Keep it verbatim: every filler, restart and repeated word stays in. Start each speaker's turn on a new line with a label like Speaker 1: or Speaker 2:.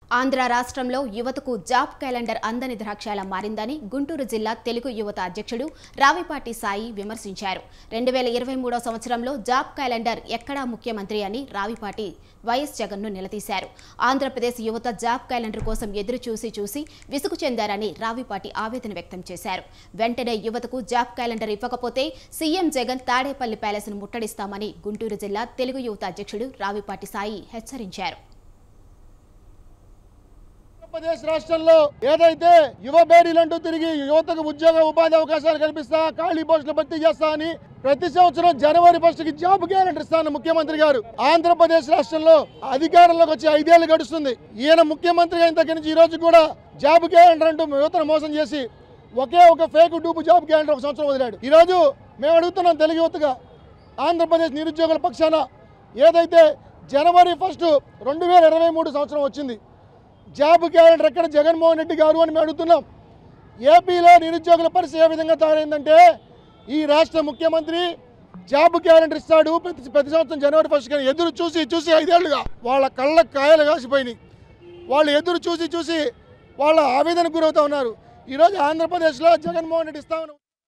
Speaker 1: ఆంధ్ర రాష్ట్రంలో యువతకు job calendar అందని ద్రాక్షలా మారిందని గుంటూరు జిల్లా తెలుగు యువత అధ్యక్షుడు రావిపాటి సాయి విమర్శించారు. రెండు వేల ఇరవై మూడో సంవత్సరంలో జాబ్ క్యాలెండర్ ఎక్కడా ముఖ్యమంత్రి అని రావిపాటి వైఎస్ జగన్ను నిలదీశారు. ఆంధ్రప్రదేశ్ యువత జాబ్ క్యాలెండర్ కోసం ఎదురు చూసి చూసి విసుగు చెందారని రావిపాటి ఆవేదన వ్యక్తం చేశారు. వెంటనే యువతకు జాబ్ క్యాలెండర్ ఇవ్వకపోతే సీఎం జగన్ తాడేపల్లి ప్యాలెస్ను ముట్టడిస్తామని గుంటూరు జిల్లా తెలుగు యువత అధ్యక్షుడు రావిపాటి సాయి హెచ్చరించారు.
Speaker 2: ఆంధ్రప్రదేశ్ రాష్ట్రంలో ఏదైతే యువ బేరీలంటూ తిరిగి యువతకు ఉద్యోగ ఉపాధి అవకాశాలు కల్పిస్తా, ఖాళీ పోస్టులు భర్తీ చేస్తా అని ప్రతి సంవత్సరం జనవరి ఫస్ట్ కి జాబ్ క్యాలెండర్ ఇస్తాను ముఖ్యమంత్రి గారు. ఆంధ్రప్రదేశ్ రాష్ట్రంలో అధికారంలోకి వచ్చి ఐదేళ్లు గడుస్తుంది. ఈయన ముఖ్యమంత్రి అయిన దగ్గర నుంచి ఈ రోజు కూడా జాబ్ క్యాలెండర్ అంటూ యువతను మోసం చేసి ఒకే ఒక ఫేక్ డూపు జాబ్ క్యాలెండర్ ఒక సంవత్సరం వదిలాడు. ఈ రోజు మేము అడుగుతున్నాం తెలుగు యువతగా, ఆంధ్రప్రదేశ్ నిరుద్యోగుల పక్షాన ఏదైతే జనవరి ఫస్ట్ రెండు వేల ఇరవై మూడు సంవత్సరం వచ్చింది, జాబ్ క్యాలెండర్ ఎక్కడ జగన్మోహన్ రెడ్డి గారు అని మేము అడుగుతున్నాం. ఏపీలో నిరుద్యోగుల పరిస్థితి ఏ విధంగా తయారైందంటే ఈ రాష్ట్ర ముఖ్యమంత్రి జాబ్ క్యాలెండర్ ఇస్తాడు ప్రతి ప్రతి సంవత్సరం జనవరి ఫస్ట్ కానీ ఎదురు చూసి చూసి ఐదేళ్లుగా వాళ్ళ కళ్ళ కాయలు కాసిపోయినాయి. వాళ్ళు ఎదురు చూసి చూసి వాళ్ళ ఆవేదనకు గురవుతూ ఉన్నారు. ఈరోజు ఆంధ్రప్రదేశ్లో జగన్మోహన్ రెడ్డి ఇస్తా